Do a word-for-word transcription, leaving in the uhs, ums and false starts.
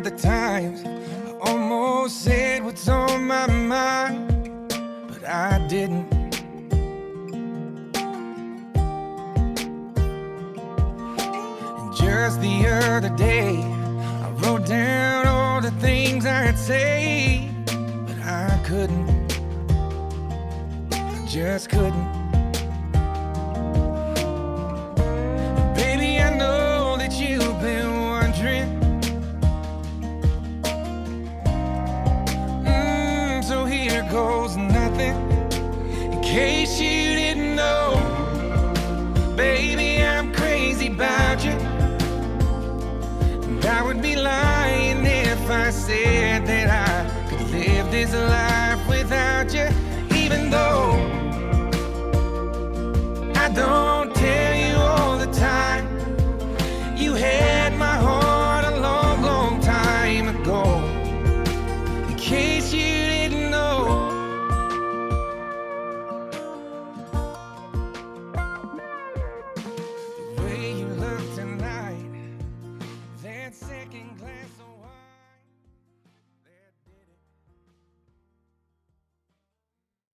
the times I almost said what's on my mind, but I didn't. And just the other day, I wrote down all the things I'd say, but I couldn't. I just couldn't. Baby, I know that you've been wondering. Mm, so here goes nothing. In case you didn't know, baby, I'm crazy about you. And I would be lying if I said that I could live this life without you. Even though I don't